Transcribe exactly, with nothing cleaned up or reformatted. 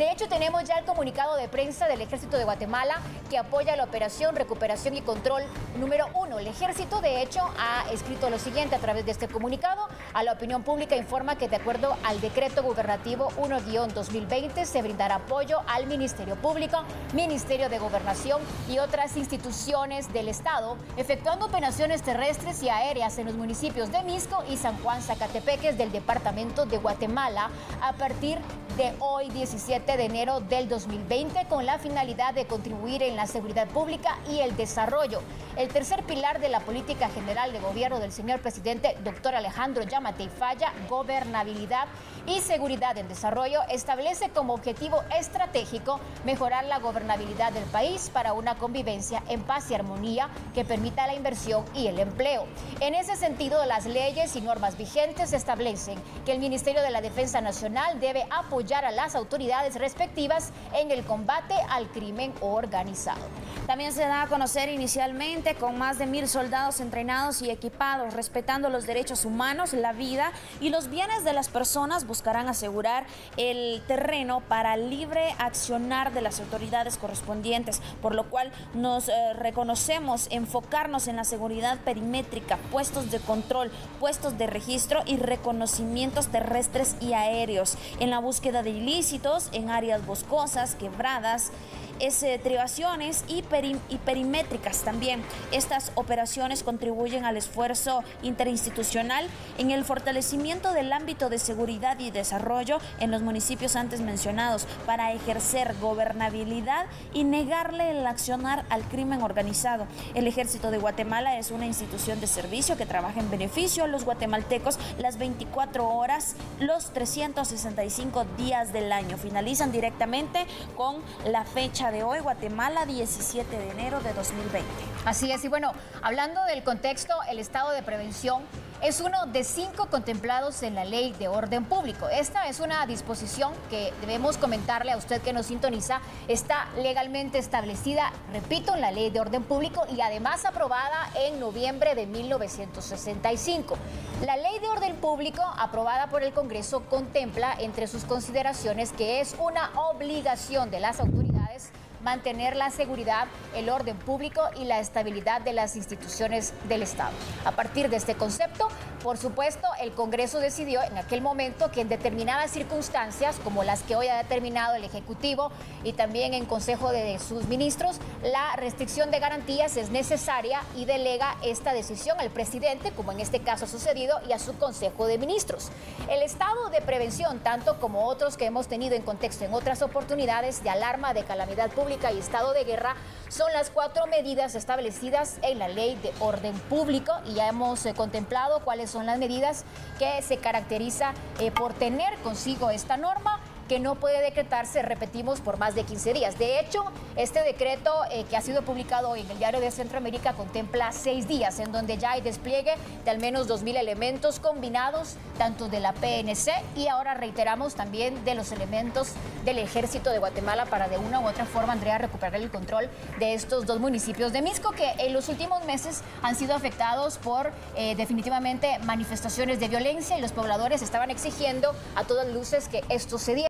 De hecho, tenemos ya el comunicado de prensa del Ejército de Guatemala que apoya la operación Recuperación y Control número uno. El Ejército, de hecho, ha escrito lo siguiente a través de este comunicado. A la opinión pública informa que de acuerdo al decreto gubernativo uno guión dos mil veinte se brindará apoyo al Ministerio Público, Ministerio de Gobernación y otras instituciones del Estado, efectuando operaciones terrestres y aéreas en los municipios de Mixco y San Juan Zacatepeques del departamento de Guatemala a partir de hoy, diecisiete de enero del dos mil veinte, con la finalidad de contribuir en la seguridad pública y el desarrollo. El tercer pilar de la política general de gobierno del señor presidente, doctor Alejandro Yamatei Falla, gobernabilidad y seguridad en desarrollo, establece como objetivo estratégico mejorar la gobernabilidad del país para una convivencia en paz y armonía que permita la inversión y el empleo. En ese sentido, las leyes y normas vigentes establecen que el Ministerio de la Defensa Nacional debe apoyar a las autoridades respectivas en el combate al crimen organizado. También se da a conocer inicialmente con más de mil soldados entrenados y equipados, respetando los derechos humanos, la vida y los bienes de las personas, buscarán asegurar el terreno para libre accionar de las autoridades correspondientes, por lo cual nos eh, reconocemos enfocarnos en la seguridad perimétrica, puestos de control, puestos de registro y reconocimientos terrestres y aéreos, en la búsqueda de ilícitos en áreas boscosas, quebradas, estribaciones y, peri y perimétricas también. Estas operaciones contribuyen al esfuerzo interinstitucional en el fortalecimiento del ámbito de seguridad y desarrollo en los municipios antes mencionados para ejercer gobernabilidad y negarle el accionar al crimen organizado. El Ejército de Guatemala es una institución de servicio que trabaja en beneficio a los guatemaltecos las veinticuatro horas, los trescientos sesenta y cinco días del año. Finalizan directamente con la fecha de hoy, Guatemala, diecisiete de enero de dos mil veinte. Así es, y bueno, hablando del contexto, el estado de prevención es uno de cinco contemplados en la Ley de Orden Público. Esta es una disposición que debemos comentarle a usted que nos sintoniza. Está legalmente establecida, repito, en la Ley de Orden Público y además aprobada en noviembre de mil novecientos sesenta y cinco. La Ley de Orden Público, aprobada por el Congreso, contempla entre sus consideraciones que es una obligación de las autoridades mantener la seguridad, el orden público y la estabilidad de las instituciones del Estado. A partir de este concepto, por supuesto, el Congreso decidió en aquel momento que en determinadas circunstancias, como las que hoy ha determinado el Ejecutivo y también en Consejo de sus Ministros, la restricción de garantías es necesaria y delega esta decisión al presidente, como en este caso ha sucedido, y a su Consejo de Ministros. El estado de prevención, tanto como otros que hemos tenido en contexto en otras oportunidades de alarma, de calamidad pública y estado de guerra, son las cuatro medidas establecidas en la Ley de Orden Público y ya hemos eh, contemplado cuáles son las medidas que se caracteriza eh, por tener consigo esta norma, que no puede decretarse, repetimos, por más de quince días. De hecho, este decreto eh, que ha sido publicado hoy en el Diario de Centroamérica contempla seis días, en donde ya hay despliegue de al menos dos mil elementos combinados, tanto de la P N C y ahora reiteramos también de los elementos del Ejército de Guatemala para de una u otra forma, Andrea, recuperar el control de estos dos municipios de Mixco que en los últimos meses han sido afectados por eh, definitivamente manifestaciones de violencia y los pobladores estaban exigiendo a todas luces que esto se diera.